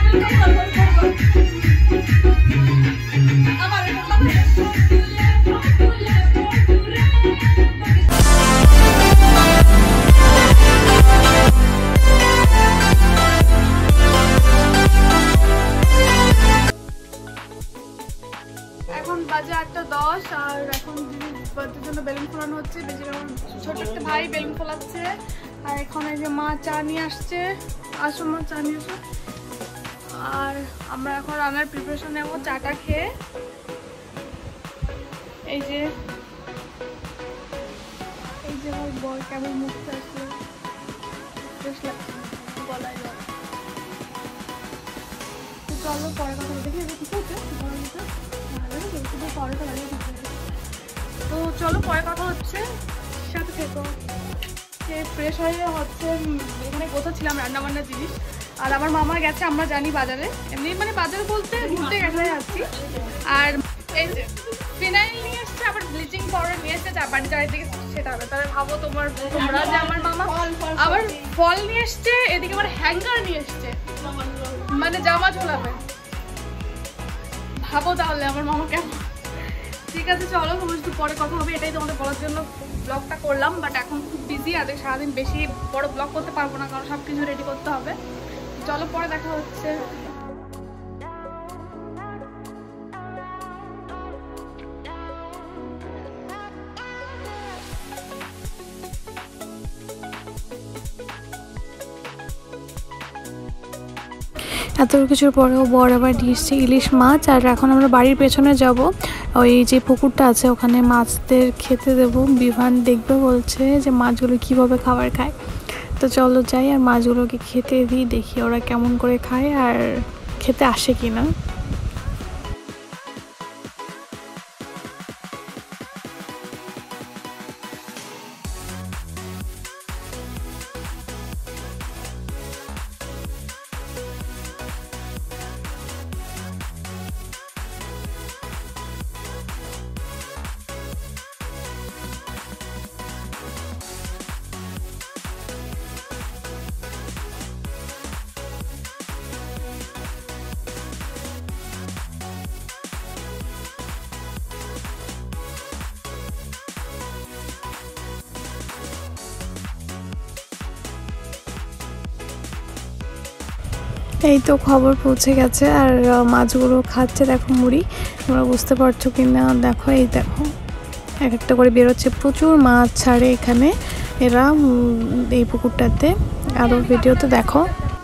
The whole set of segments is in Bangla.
এখন বাজে 8:10 আর এখন বার্থডের জন্য বেলুন ফোলানো হচ্ছে। ছোট একটা ভাই বেলুন ফোলাচ্ছে আর এখন এই যে মা চা নিয়ে আসছে। আসো মা, চা নিয়ে আসো। আর আমরা এখন রান্নার প্রিপারেশন নেবো চাটা খেয়ে। এই যে আমার বর কেমন মুখটা আসলো, বেশ লাগছে গলায় জল। তো চলো পরে কথা দেখি ঠিক আছে। তো চলো পরে কথা হচ্ছে, সাথে থেকো। ফ্রেশ হয়ে হচ্ছে এখানে গোছাচ্ছিলাম রান্নাবান্নার জিনিস। আর আমার মামা গেছে, আমরা জানি বাজারে, এমনি মানে বাজারে বলতে ঘুরতে গেছে যাচ্ছি। আর এই যে ফিনাইল নিয়ে এসছে, আবার ব্লিচিং পাউডার নিয়ে এসছে বাড়ি চারিদিকে সেটা হবে। তাহলে ভাবো তোমরা যে আমার মামা আবার ফল নিয়ে এসছে, এদিকে আবার হ্যাঙ্গার নিয়ে এসছে, মানে জামা ঝোলাবে। ভাবো তাহলে আমার মামা কেমন। ঠিক আছে চলো, তোমার একটু পরে কথা হবে। এটাই তোমাদের বলার জন্য ব্লগটা করলাম। বাট এখন খুব বিজি, আর সারাদিন বেশি বড় ব্লগ করতে পারবো না, কারণ সব কিছু রেডি করতে হবে। চলো পরে দেখা হচ্ছে। এত কিছুর পরেও বর আবার দিয়েছে ইলিশ মাছ। আর এখন আমরা বাড়ির পেছনে যাব, ওই যে পুকুরটা আছে ওখানে মাছদের খেতে দেব। বিভান দেখবে বলছে যে মাছগুলো কিভাবে খাবার খায়। তো চলো যাই আর মাছগুলোকে খেতে দিই, দেখি ওরা কেমন করে খায় আর খেতে আসে কিনা। এই তো খবর পৌঁছে গেছে আর মাছগুলো খাচ্ছে। দেখো মুড়ি, তোমরা বুঝতে পারছো কি না দেখো। এই দেখো এক একটা করে বেরোচ্ছে, প্রচুর মাছ ছাড়ে এখানে এরা এই পুকুরটাতে। আরও ভিডিওতে দেখো।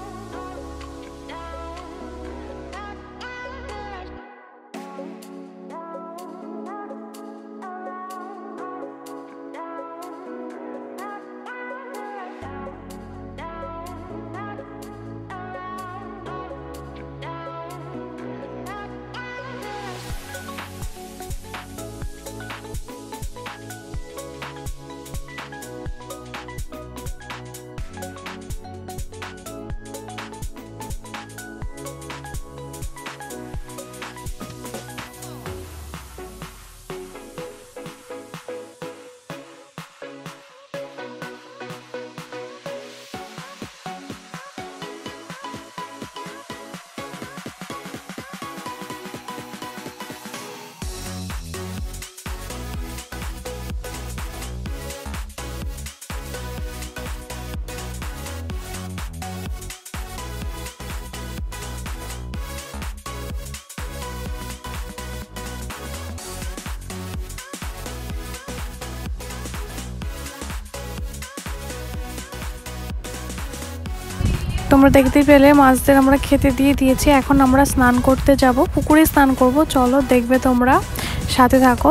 তোমরা দেখতে পেলে মাছদের আমরা খেতে দিয়ে দিয়েছি। এখন আমরা স্নান করতে যাব, পুকুরে স্নান করব। চলো দেখবে তোমরা, সাথে থাকো।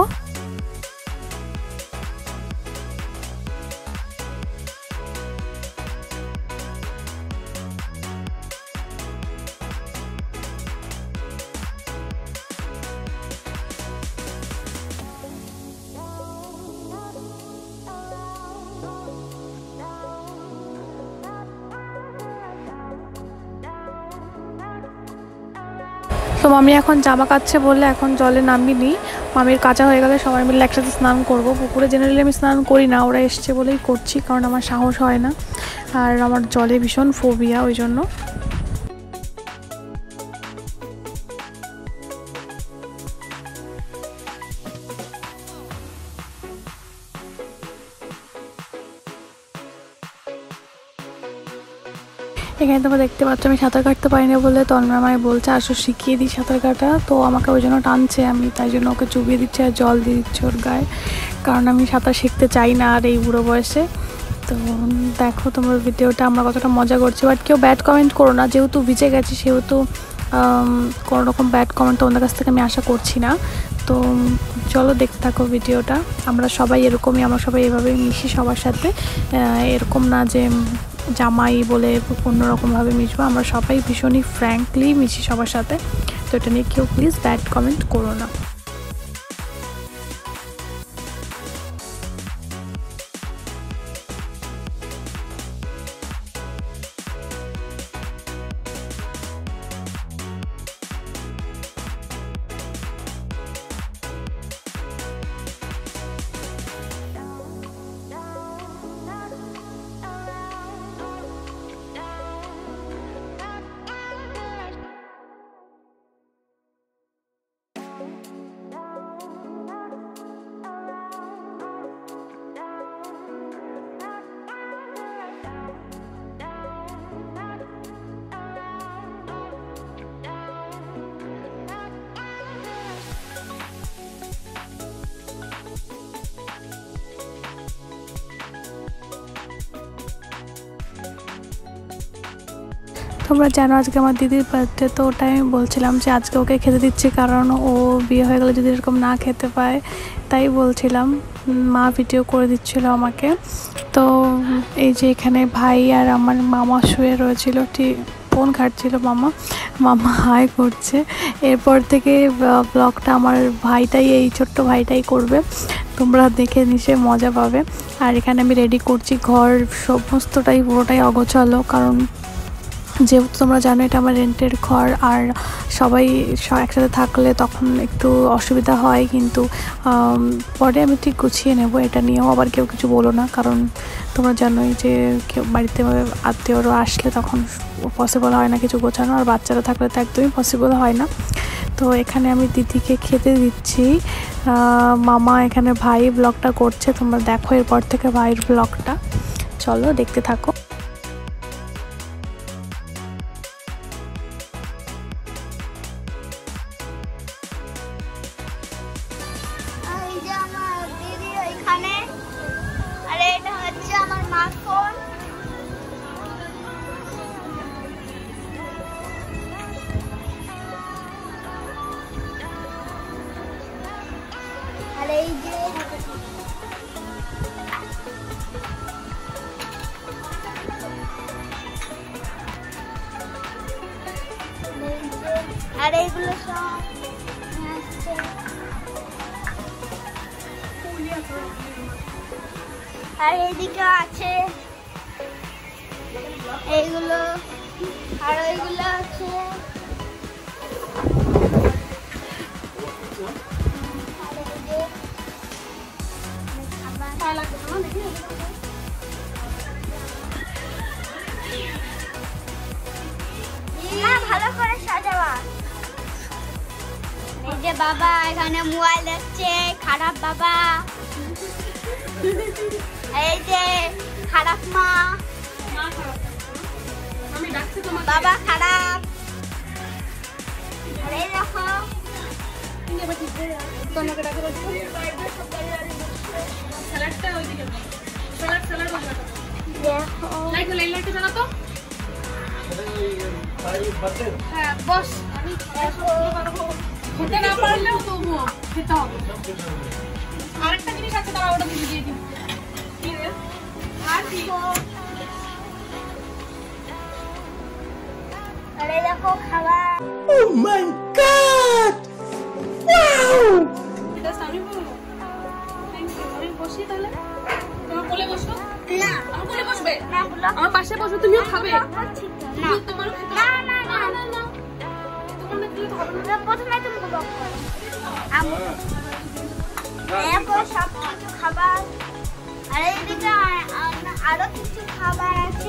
তো মামি এখন জামা কাচ্ছে বলে এখন জলে নামিনি। মামির কাঁচা হয়ে গেলে সবাই মিলে একসাথে স্নান করব। পুকুরে জেনারেলি আমি স্নান করি না, ওরা এসছে বলেই করছি, কারণ আমার সাহস হয় না আর আমার জলে ভীষণ ফোবিয়া, ওই জন্য। এখানে তোমরা দেখতে পাচ্ছ আমি সাঁতার কাটতে পারি না বলে তন্ময় আমায় বলছে আসো শিখিয়ে দিই সাঁতার কাটা। তো আমাকে ওই জন্য টানছে, আমি তাই জন্য ওকে চুবিয়ে দিচ্ছি আর জল দিয়ে দিচ্ছি ওর গায়ে, কারণ আমি সাঁতার শিখতে চাই না আর এই বুড়ো বয়সে। তো দেখো তোমরা ভিডিওটা আমরা কতটা মজা করছি, বাট কেউ ব্যাড কমেন্ট করো না, যেহেতু ভিজে গেছি সেহেতু কোনো রকম ব্যাড কমেন্ট তোমাদের কাছ থেকে আমি আশা করছি না। তো চলো দেখতে থাকো ভিডিওটা। আমরা সবাই এরকমই, আমরা সবাই এভাবেই মিশি সবার সাথে, এরকম না যে জামাই বলে অন্যরকমভাবে মিশবো, আমরা সবাই ভীষণই ফ্র্যাঙ্কলি মিশি সবার সাথে। তো এটা নিয়ে কেউ প্লিজ ব্যাড কমেন্ট করো না। তোমরা জানো আজকে আমার দিদির বার্থডে, তো ওটাই আমি বলছিলাম যে আজকে ওকে খেতে দিচ্ছি, কারণ ও বিয়ে হয়ে গেলে যদি এরকম না খেতে পায়, তাই বলছিলাম। মা ভিডিও করে দিচ্ছিল আমাকে। তো এই যে এখানে ভাই আর আমার মামা শুয়ে রয়েছিল, ঠিক ফোন ঘাটছিল মামা হাই করছে। এরপর থেকে ব্লগটা আমার ভাইটাই, এই ছোট্ট ভাইটাই করবে, তোমরা দেখে নিশ্চয়ই মজা পাবে। আর এখানে আমি রেডি করছি ঘর, সমস্তটাই পুরোটাই অগোছালো, কারণ যেহেতু তোমরা জানো এটা আমার রেন্টের ঘর, আর সবাই একসাথে থাকলে তখন একটু অসুবিধা হয়, কিন্তু পরে আমি ঠিক গুছিয়ে নেব। এটা নিয়েও আবার কেউ কিছু বলো না, কারণ তোমরা জানোই যে কেউ বাড়িতে আত্মীয়রা আসলে তখন পসিবল হয় না কিছু গোছানো, আর বাচ্চারা থাকলে তো একদমই পসিবল হয় না। তো এখানে আমি দিদিকে খেতে দিচ্ছি, মামা এখানে ভাই ব্লগটা করছে, তোমরা দেখো এরপর থেকে ভাইয়ের ব্লগটা, চলো দেখতে থাকো। আর এইগুলো সব আর এইদিকে আছে এইগুলো, আর ওইগুলো আছে। ভালো করে সাজাবা। এই যে বাবা এখানে মোবাইল দেখছে, খারাপ বাবা। এই যে খারাপ মা, বাবা খারাপ। এই দেখো হ্যাঁ বস, আমি খেতে না পারলেও তবুও খেতে হবে। আরেকটা জিনিস আছে, তারা ওটা দিয়ে দিই। আর কি আরে দেখো খাবার। Oh my God! Wow! এটা আমি বলবো। Thank you. আমি বসি তাহলে। তোমার কোলে বসো। না, আমার কোলে বসবে। না বলো। আমার পাশে বসো, তুমিও খাবে। না, তোমারও খেতে না, হবে। না, না, না না। তোমার না খেলে তো হবে না। প্রথমে তুমি ব্লগ করো। আমি দেখো সব কিছু খাবার, আর এইদিকে আরো কিছু খাবার আছে।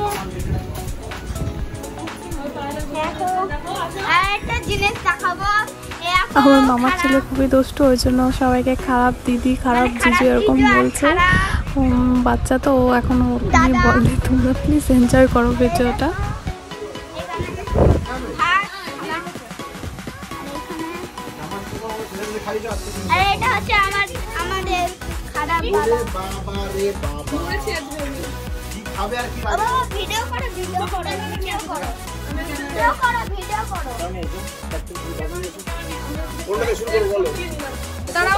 দেখো আর একটা জিনিস দেখাবো। আমার মামার ছেলে খুবই দুষ্ট, ওই জন্য সবাইকে খারাপ দিদি, খারাপ জিজু এরকম বলছে। বাচ্চা তো ও এখনো বলে। তোমরা প্লিজ এনজয় করো ভিডিওটা। আর এটা হচ্ছে আমাদের খারাপ ভিডিও করো দাঁড়াও।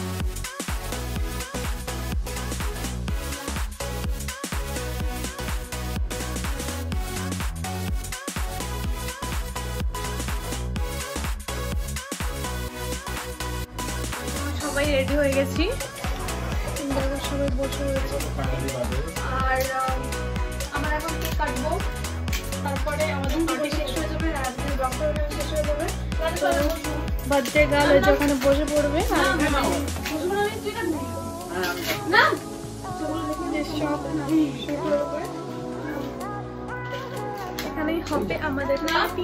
সবাই রেডি হয়ে গেছি, সবাই বসে রয়েছে। আর আমরা এখন কেক কাটবো, তারপরে আমাদের পার্টি শেষ হয়ে যাবে, রাতের ডক্টর শেষ হয়ে যাবে। বার্থডে গার্ল ওই যে ওখানে বসে পড়বে। এখানেই হবে আমাদের পার্টি।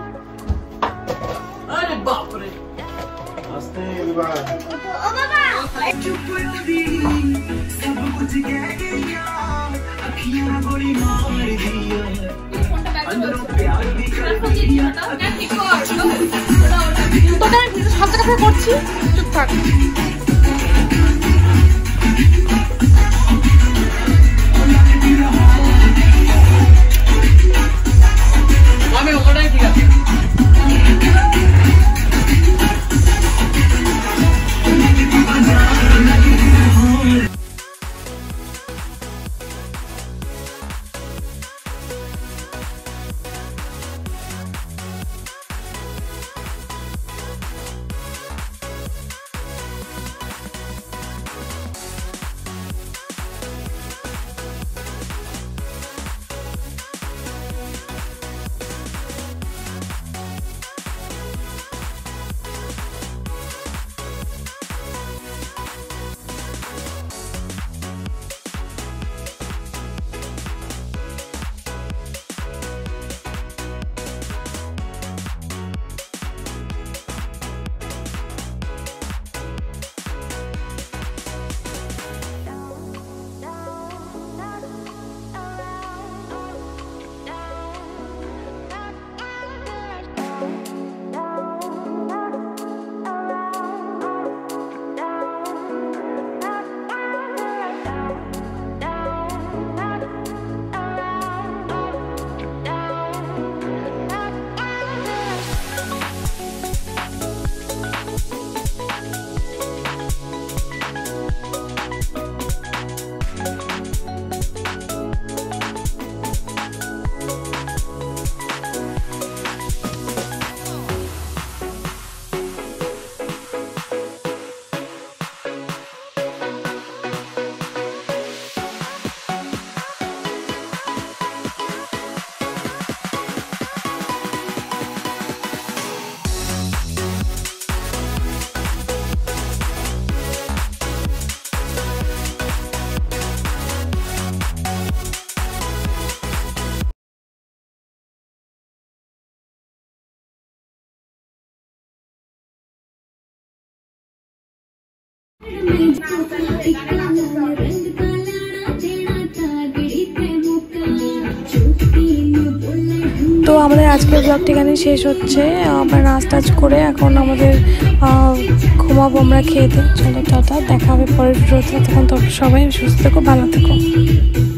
अरे बाप रे हंसते हैं विवाह ओ बाबा चुप दी सब कुछ कह गया अखियां बड़ी मार दिया अंदरों प्यार भी कर दिया তোকে সব কথা করছি, চুপ থাক। আমি ওটাই ঠিক আছে। তো আমাদের আজকের ব্লগটি এখানে শেষ হচ্ছে। আমরা নাচ টাচ করে এখন আমাদের ঘুমাবো, আমরা খেয়ে দিই। চলো টাটা, দেখা হবে পরের ভিডিওতে। তখন তো সবাই সুস্থ থেকো, ভালো থেকো।